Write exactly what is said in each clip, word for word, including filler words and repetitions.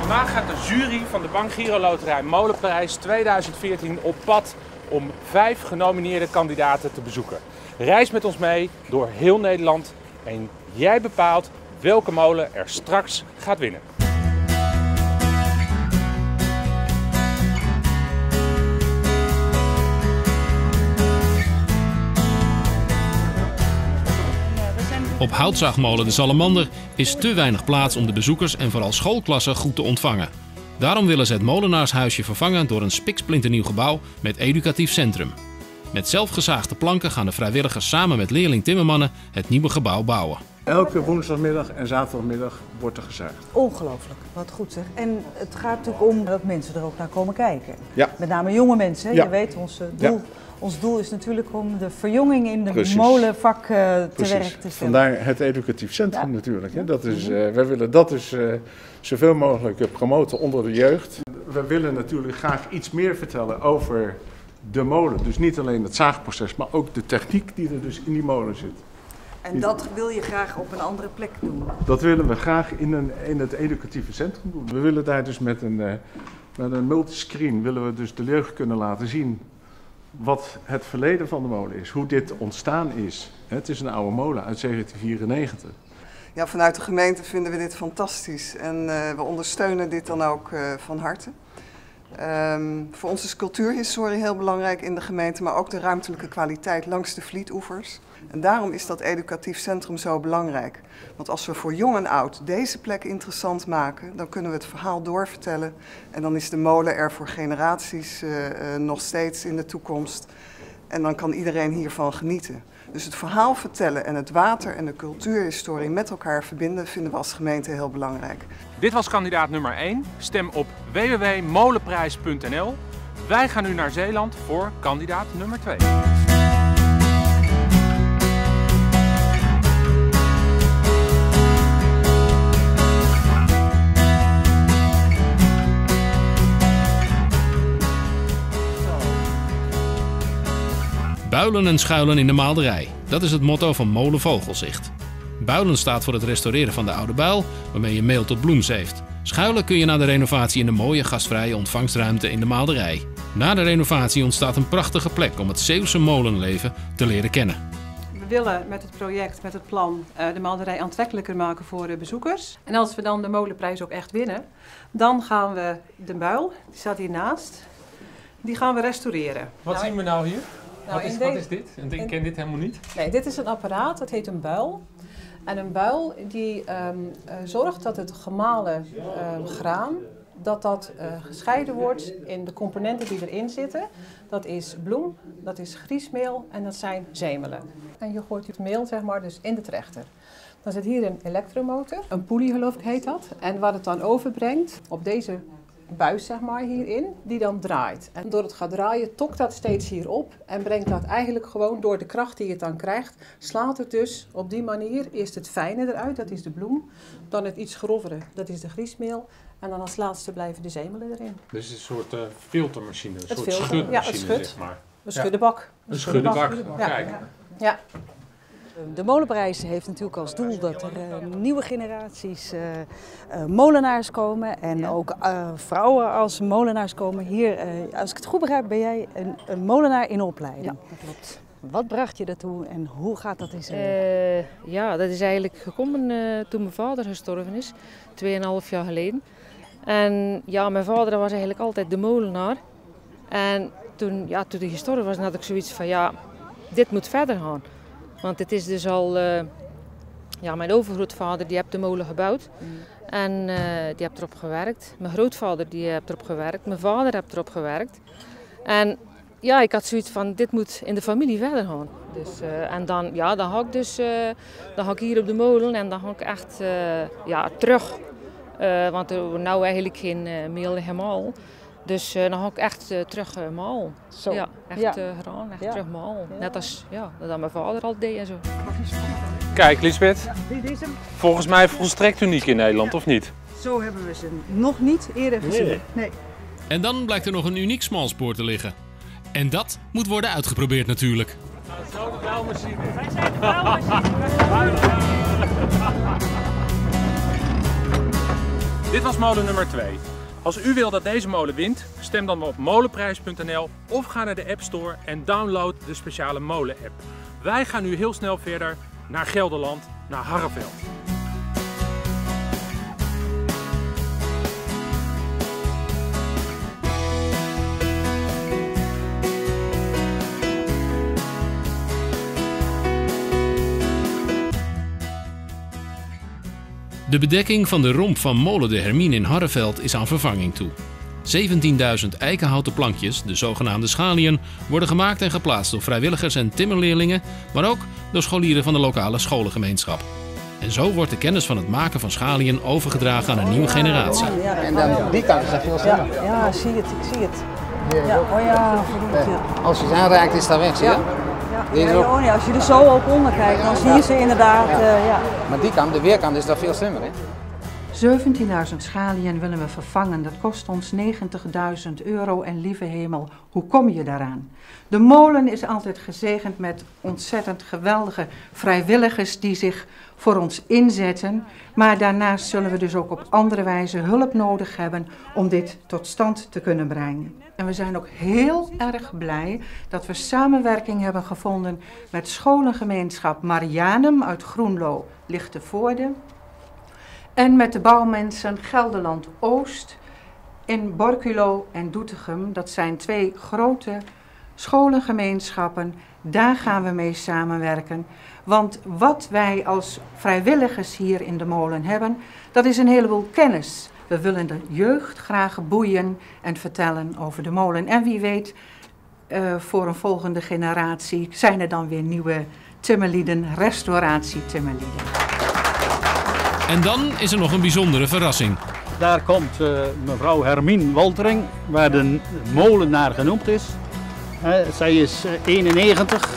Vandaag gaat de jury van de Bank Giro Loterij Molenprijs tweeduizend veertien op pad om vijf genomineerde kandidaten te bezoeken. Reis met ons mee door heel Nederland en jij bepaalt welke molen er straks gaat winnen. Op houtzaagmolen De Salamander is te weinig plaats om de bezoekers en vooral schoolklassen goed te ontvangen. Daarom willen ze het molenaarshuisje vervangen door een spiksplinternieuw gebouw met educatief centrum. Met zelfgezaagde planken gaan de vrijwilligers samen met leerling timmermannen het nieuwe gebouw bouwen. Elke woensdagmiddag en zaterdagmiddag wordt er gezaagd. Ongelooflijk, wat goed zeg. En het gaat natuurlijk om dat mensen er ook naar komen kijken. Ja. Met name jonge mensen. Ja. Je weet, ons doel, ja. ons doel is natuurlijk om de verjonging in de Precies. molenvak uh, te Precies. werk te stellen. Vandaar het educatief centrum ja. natuurlijk. Hè. Dat is, uh, wij willen dat dus uh, zoveel mogelijk uh, promoten onder de jeugd. We willen natuurlijk graag iets meer vertellen over de molen. Dus niet alleen het zaagproces, maar ook de techniek die er dus in die molen zit. En dat wil je graag op een andere plek doen? Dat willen we graag in, een, in het educatieve centrum doen. We willen daar dus met een, uh, met een multiscreen willen we dus de jeugd kunnen laten zien wat het verleden van de molen is, hoe dit ontstaan is. Het is een oude molen uit zeventien vierennegentig. Ja, vanuit de gemeente vinden we dit fantastisch en uh, we ondersteunen dit dan ook uh, van harte. Um, voor ons is cultuurhistorie heel belangrijk in de gemeente, maar ook de ruimtelijke kwaliteit langs de Vlietoevers. En daarom is dat educatief centrum zo belangrijk. Want als we voor jong en oud deze plek interessant maken, dan kunnen we het verhaal doorvertellen. En dan is de molen er voor generaties uh, uh, nog steeds in de toekomst. En dan kan iedereen hiervan genieten. Dus het verhaal vertellen en het water en de cultuurhistorie met elkaar verbinden vinden we als gemeente heel belangrijk. Dit was kandidaat nummer één. Stem op w w w punt molenprijs punt n l. Wij gaan nu naar Zeeland voor kandidaat nummer twee. Builen en schuilen in de maalderij. Dat is het motto van Molen Vogelzicht. Builen staat voor het restaureren van de oude buil, waarmee je meel tot bloem zeeft. Schuilen kun je na de renovatie in de mooie gastvrije ontvangstruimte in de maalderij. Na de renovatie ontstaat een prachtige plek om het Zeeuwse molenleven te leren kennen. We willen met het project, met het plan, de maalderij aantrekkelijker maken voor de bezoekers. En als we dan de molenprijs ook echt winnen, dan gaan we de buil, die staat hiernaast, die gaan we restaureren. Wat nou, zien we nou hier? Nou, wat, is, deze, wat is dit? Ik ken dit helemaal niet. Nee, dit is een apparaat, dat heet een buil. En een buil die um, uh, zorgt dat het gemalen uh, graan, dat dat uh, gescheiden wordt in de componenten die erin zitten. Dat is bloem, dat is griesmeel en dat zijn zemelen. En je gooit het meel zeg maar dus in de trechter. Dan zit hier een elektromotor, een poelie geloof ik heet dat. En wat het dan overbrengt op deze buis zeg maar hierin, die dan draait. En door het gaat draaien tokt dat steeds hierop en brengt dat eigenlijk gewoon door de kracht die het dan krijgt, slaat het dus op die manier eerst het fijne eruit, dat is de bloem, dan het iets grovere, dat is de griesmeel en dan als laatste blijven de zemelen erin. Dus het is een soort uh, filtermachine, een het soort filter, schudmachine, ja, het schud. zeg maar. Een schuddenbak. Een, een schuddenbak, ja. kijk. Ja. Ja. De Molenprijs heeft natuurlijk als doel dat er uh, nieuwe generaties uh, uh, molenaars komen en ja. ook uh, vrouwen als molenaars komen. Hier, uh, als ik het goed begrijp, ben jij een, een molenaar in opleiding. Ja, dat klopt. Wat bracht je daartoe en hoe gaat dat in zijn uh, Ja, dat is eigenlijk gekomen uh, toen mijn vader gestorven is, tweeënhalf jaar geleden. En ja, mijn vader was eigenlijk altijd de molenaar. En toen, ja, toen hij gestorven was, had ik zoiets van ja, dit moet verder gaan. Want het is dus al, uh, ja, mijn overgrootvader die heeft de molen gebouwd mm. en uh, die heeft erop gewerkt. Mijn grootvader die heeft erop gewerkt, mijn vader heeft erop gewerkt. En ja, ik had zoiets van, dit moet in de familie verder gaan. Dus, uh, en dan, ja, dan ga ik dus, uh, dan ga ik hier op de molen en dan ga ik echt uh, ja, terug. Uh, want er wordt nou eigenlijk geen uh, meel helemaal. Dus uh, dan ga ik echt uh, terug uh, maal. Zo. Ja, echt ja. Uh, graan, echt ja. terug maal. Ja. Net als ja, dat mijn vader al deed en zo. Kijk, Lisbeth. Ja, dit is hem. Volgens mij volstrekt uniek in Nederland, of niet? Zo hebben we ze nog niet eerder gezien. Nee. Nee. En dan blijkt er nog een uniek smalspoor te liggen. En dat moet worden uitgeprobeerd natuurlijk. Zo de bouwmachine. Wij zijn de bouwmachine. Dit was molen nummer twee. Als u wil dat deze molen wint, stem dan op molenprijs punt n l of ga naar de App Store en download de speciale molen-app. Wij gaan nu heel snel verder naar Gelderland, naar Harreveld. De bedekking van de romp van molen de Hermine in Harreveld is aan vervanging toe. zeventienduizend eikenhouten plankjes, de zogenaamde schalieën, worden gemaakt en geplaatst door vrijwilligers en timmerleerlingen, maar ook door scholieren van de lokale scholengemeenschap. En zo wordt de kennis van het maken van schalieën overgedragen aan een nieuwe generatie. En dan die kant is dat veel sneller. Ja, ja, zie het, ik zie het. Ja, oh ja, verdomme. Als je het aanraakt is dat weg, zie je? Ja. Ja, ja, oh nee, als je er zo ook onder kijkt, dan zie je ze inderdaad. Ja. Uh, ja. Maar die kant, de weerkant, is dat veel slimmer, hè? zeventienduizend schalieën willen we vervangen. Dat kost ons negentigduizend euro en lieve hemel, hoe kom je daaraan? De molen is altijd gezegend met ontzettend geweldige vrijwilligers die zich voor ons inzetten. Maar daarnaast zullen we dus ook op andere wijze hulp nodig hebben om dit tot stand te kunnen brengen. En we zijn ook heel erg blij dat we samenwerking hebben gevonden met scholengemeenschap Marianum uit Groenlo, Lichtenvoorde. En met de bouwmensen Gelderland Oost in Borculo en Doetinchem. Dat zijn twee grote scholengemeenschappen. Daar gaan we mee samenwerken. Want wat wij als vrijwilligers hier in de molen hebben, dat is een heleboel kennis. We willen de jeugd graag boeien en vertellen over de molen. En wie weet, uh, voor een volgende generatie zijn er dan weer nieuwe timmerlieden, restauratietimmerlieden. En dan is er nog een bijzondere verrassing. Daar komt uh, mevrouw Hermine Woltering, waar de molen naar genoemd is. Uh, zij is uh, eenennegentig.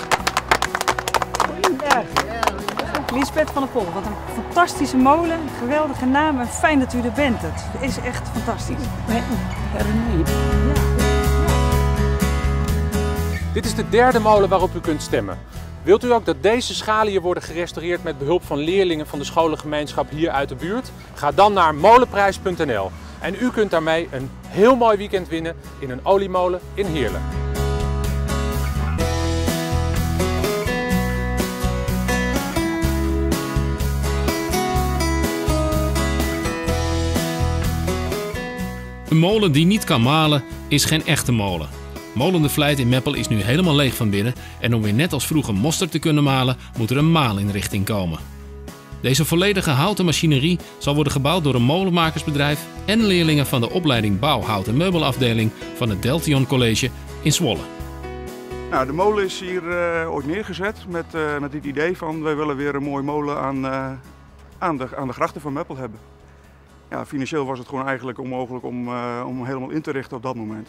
Ja. Liesbeth van der Pol, wat een fantastische molen, geweldige naam en fijn dat u er bent. Het is echt fantastisch. Hermine. Dit is de derde molen waarop u kunt stemmen. Wilt u ook dat deze schalieën worden gerestaureerd met behulp van leerlingen van de scholengemeenschap hier uit de buurt? Ga dan naar molenprijs punt n l en u kunt daarmee een heel mooi weekend winnen in een oliemolen in Heerlen. Een molen die niet kan malen is geen echte molen. Molen de Vlijt in Meppel is nu helemaal leeg van binnen en om weer net als vroeger mosterd te kunnen malen moet er een maalinrichting komen. Deze volledige houten machinerie zal worden gebouwd door een molenmakersbedrijf en leerlingen van de opleiding Bouw, Hout en Meubelafdeling van het Deltion College in Zwolle. Nou, de molen is hier uh, ooit neergezet met, uh, met het idee van wij willen weer een mooie molen aan, uh, aan, de, aan de grachten van Meppel hebben. Ja, financieel was het gewoon eigenlijk onmogelijk om, uh, om helemaal in te richten op dat moment.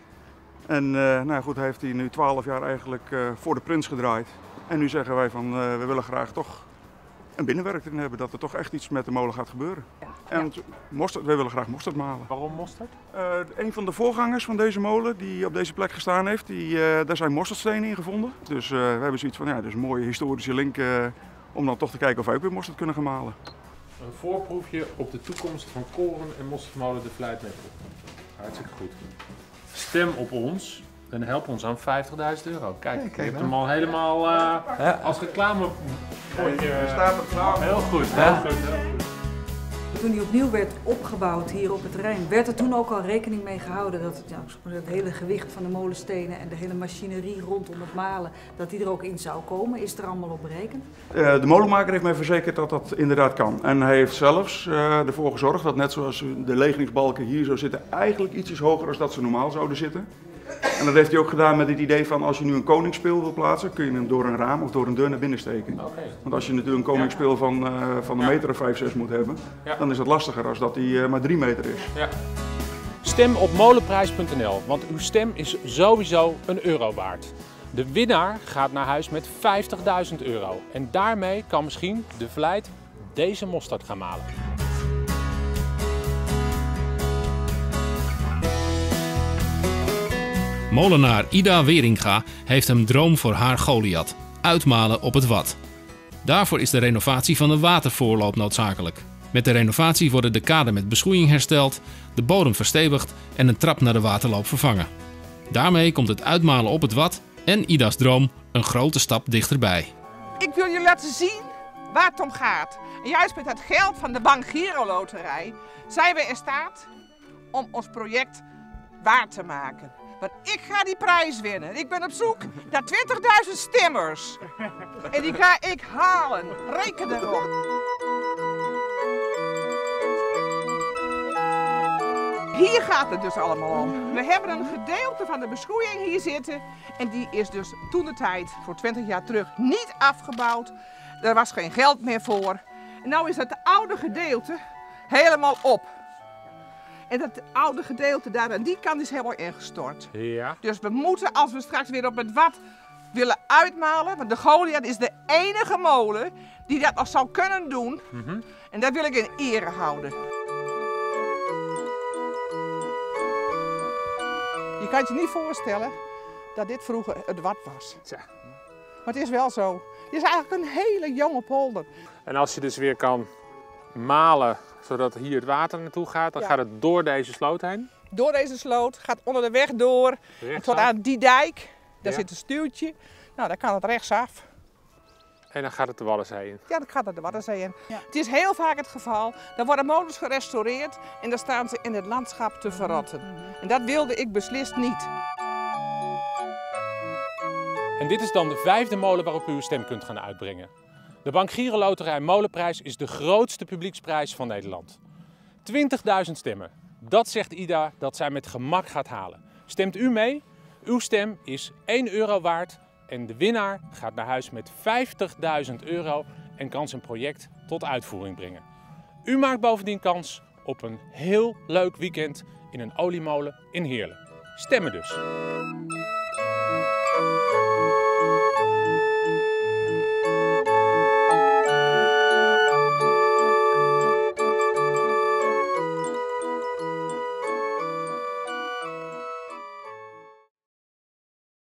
En uh, nou goed, heeft hij nu twaalf jaar eigenlijk uh, voor de prins gedraaid. En nu zeggen wij van uh, we willen graag toch een binnenwerk erin hebben, dat er toch echt iets met de molen gaat gebeuren. Ja. En mosterd, wij willen graag mosterd malen. Waarom mosterd? Uh, een van de voorgangers van deze molen die op deze plek gestaan heeft, die, uh, daar zijn mosterdstenen in gevonden. Dus uh, we hebben zoiets van, ja, dus een mooie historische link uh, om dan toch te kijken of wij ook weer mosterd kunnen gaan malen. Een voorproefje op de toekomst van koren en mosterdmolen de Vlijt Meppel. Hartstikke goed. Stem op ons en help ons aan vijftigduizend euro. Kijk, ik heb hem al helemaal uh, ja. als reclame. Er staat er klaar. Heel goed, heel ja. goed, heel goed. Toen die opnieuw werd opgebouwd hier op het terrein, werd er toen ook al rekening mee gehouden dat ja, het hele gewicht van de molenstenen en de hele machinerie rondom het malen, dat die er ook in zou komen? Is er allemaal op berekend? Uh, de molenmaker heeft mij verzekerd dat dat inderdaad kan. En hij heeft zelfs uh, ervoor gezorgd dat net zoals de legeringsbalken hier zo zitten, eigenlijk ietsjes hoger dan dat ze normaal zouden zitten. En dat heeft hij ook gedaan met het idee van als je nu een koningsspeel wil plaatsen, kun je hem door een raam of door een deur naar binnen steken. Okay. Want als je natuurlijk een koningsspeel van, uh, van een meter of vijf, zes moet hebben, ja. dan is het lastiger als dat hij uh, maar drie meter is. Ja. Stem op molenprijs punt n l, want uw stem is sowieso een euro waard. De winnaar gaat naar huis met vijftigduizend euro en daarmee kan misschien de Vlijt deze mosterd gaan malen. Molenaar Ida Weringa heeft een droom voor haar Goliath: uitmalen op het Wad. Daarvoor is de renovatie van de watervoorloop noodzakelijk. Met de renovatie worden de kaden met beschoeiing hersteld, de bodem verstevigd en een trap naar de waterloop vervangen. Daarmee komt het uitmalen op het Wad en Ida's droom een grote stap dichterbij. Ik wil je laten zien waar het om gaat. En juist met het geld van de Bank Giro Loterij zijn we in staat om ons project waar te maken. Want ik ga die prijs winnen. Ik ben op zoek naar twintigduizend stemmers. En die ga ik halen. Reken erop. Hier gaat het dus allemaal om. We hebben een gedeelte van de beschoeiing hier zitten. En die is dus toentertijd, voor twintig jaar terug, niet afgebouwd. Er was geen geld meer voor. En nu is het oude gedeelte helemaal op. En dat oude gedeelte daar aan die kant is helemaal ingestort. Ja. Dus we moeten, als we straks weer op het Wad willen uitmalen, want de Goliath is de enige molen die dat nog zou kunnen doen. Mm-hmm. En dat wil ik in ere houden. Je kan je niet voorstellen dat dit vroeger het Wad was. Tja. Maar het is wel zo. Het is eigenlijk een hele jonge polder. En als je dus weer kan malen zodat hier het water naartoe gaat, dan ja. gaat het door deze sloot heen? Door deze sloot, gaat onder de weg door, tot aan die dijk. Daar ja. zit een stuwtje. Nou, dan kan het rechtsaf. En dan gaat het de Waddenzee in? Ja, dan gaat het de Waddenzee in. Ja. Het is heel vaak het geval, dan worden molens gerestaureerd en dan staan ze in het landschap te verrotten. En dat wilde ik beslist niet. En dit is dan de vijfde molen waarop u uw stem kunt gaan uitbrengen. De Bank Giro Loterij Molenprijs is de grootste publieksprijs van Nederland. twintigduizend stemmen. Dat zegt Ida dat zij met gemak gaat halen. Stemt u mee? Uw stem is één euro waard en de winnaar gaat naar huis met vijftigduizend euro en kan zijn project tot uitvoering brengen. U maakt bovendien kans op een heel leuk weekend in een oliemolen in Heerlen. Stemmen dus!